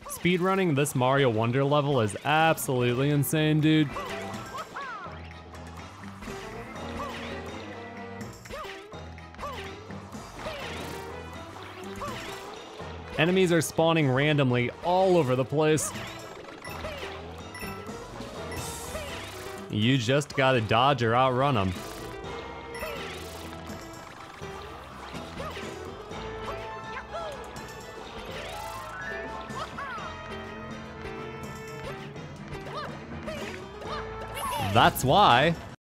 Speedrunning this Mario Wonder level is absolutely insane, dude. Enemies are spawning randomly all over the place. You just gotta dodge or outrun them. That's why